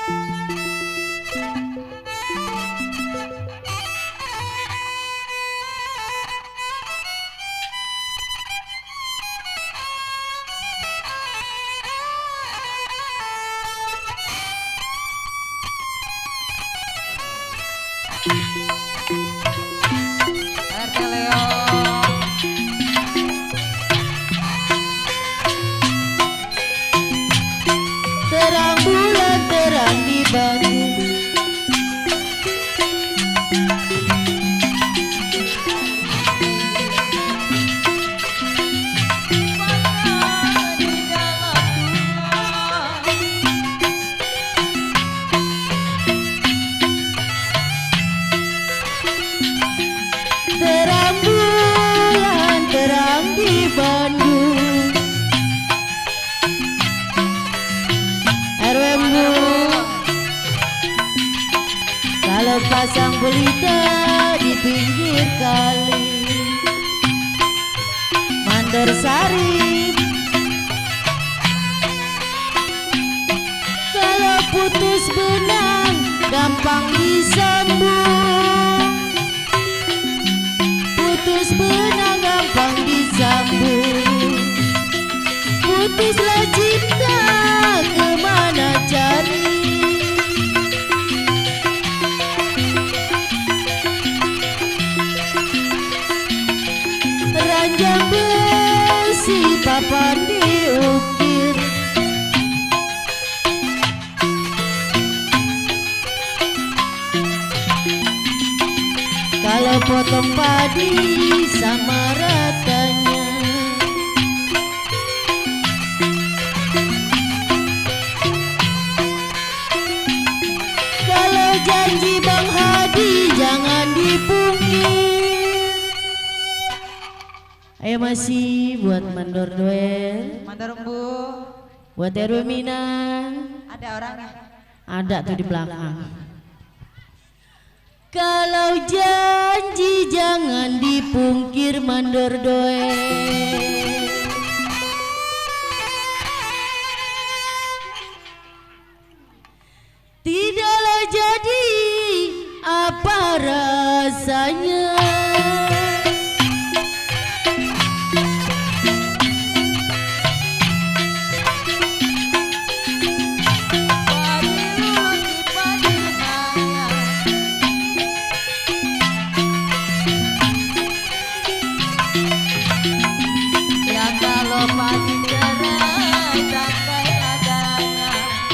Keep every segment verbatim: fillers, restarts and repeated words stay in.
R T Leo. Terang bulan terang di Bandung, terang bulan terang di Bandung. R W M Bu, kalau pasang pelita di pinggir kali Mandor Sari, kalau putus benang gampang disambung, putus benang gampang disambung, putuslah cinta kemana cari. Ranjang besi papan diukir, kalau potong padi sama ratanya, kalau janji Bang Hadi jangan dipungkir. Ayo masih buat Mandor Duel, Mandor Bu. buat R W Minang, Ada orangnya. ada tuh di belakang. Kalau janji jangan dipungkir Mandor Duel. Tidaklah jadi apa rasanya Ya kalau pagi cerah sampai adanya,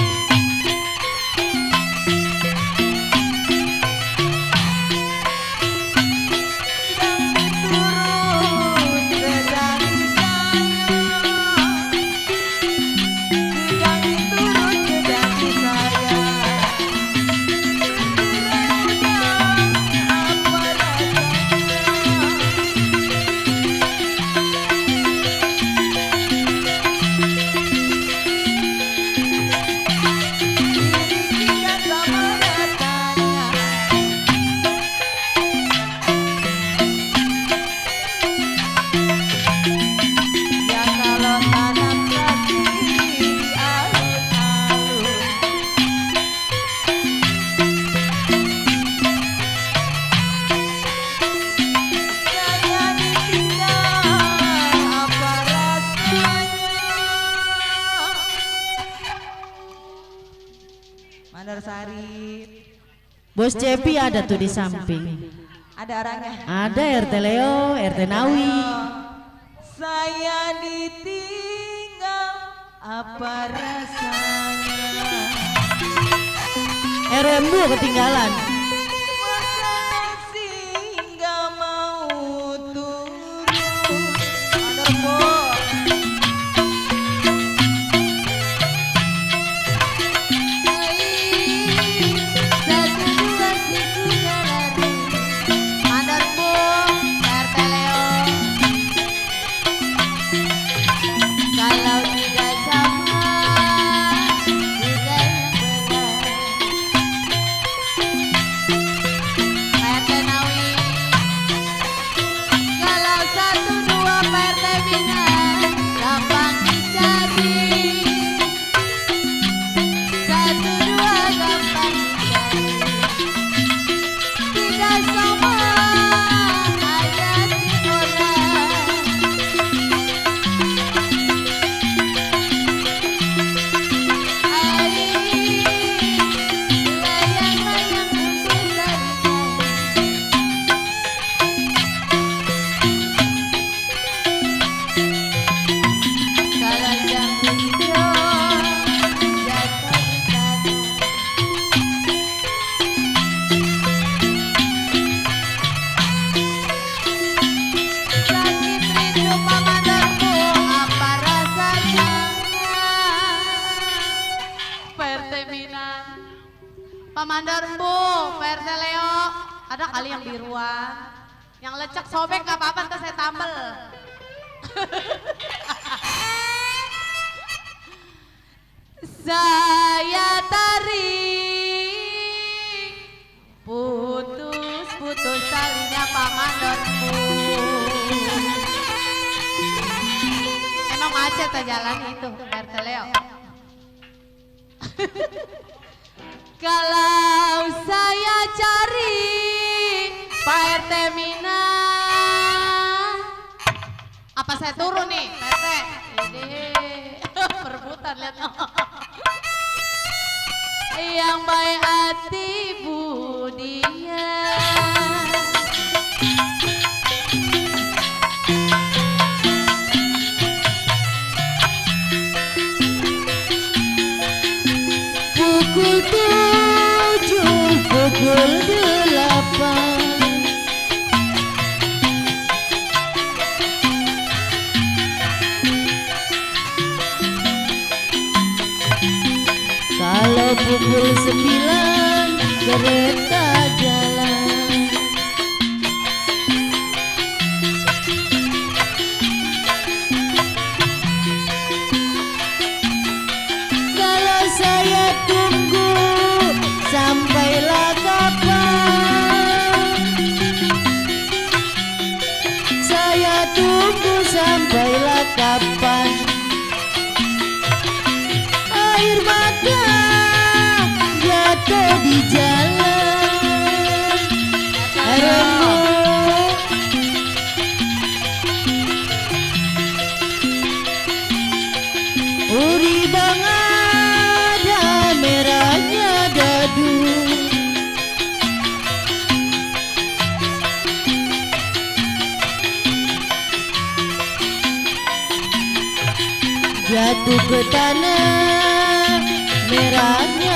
Mandor Sari. Bos Cepi ada tuh di samping. Ada orangnya. Ada R T Leo, R T Nawi. Saya ditinggal apa rasanya, R W M Bu ketinggalan. masih nggak mau turun. Mandor Bu. Mandor Bu, R T Leo. Kalau tidak sama, tidak benar. P R T Minan. Pak Mandarbu, P R T Leo, ada kali yang biruan. Yang lecek sobek gak apa-apa, ntar saya tambel. Saya tarik putus-putus talinya Pak Mandarbu. Emang macet jalan itu P R T Leo. Kalau saya cari Pak R T Mina, apa saya turun nih P R T? Ini perebutan lihat. Yang baik hati budinya. Pukul tujuh, pukul delapan. Kalau pukul sembilan kereta jalan. Kalau saya tunggu sampailah kapan? Saya tunggu sampailah kapan? Air mata jatuh di jalan. Remuk uri bang ada merahnya dadu. Jatuh ke tanah merahnya